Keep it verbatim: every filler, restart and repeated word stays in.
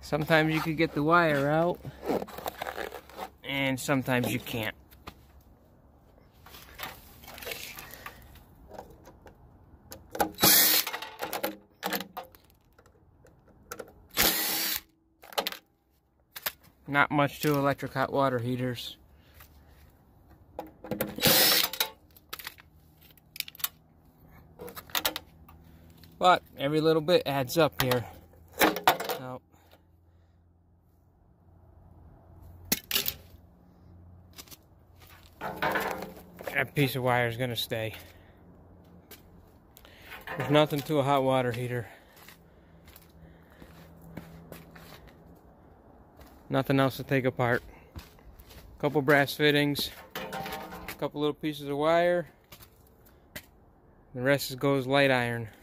Sometimes you could get the wire out, and sometimes you can't. Not much to electric hot water heaters. But every little bit adds up here. So, that piece of wire is going to stay. There's nothing to a hot water heater. Nothing else to take apart. A couple brass fittings, a couple little pieces of wire. The rest goes light iron.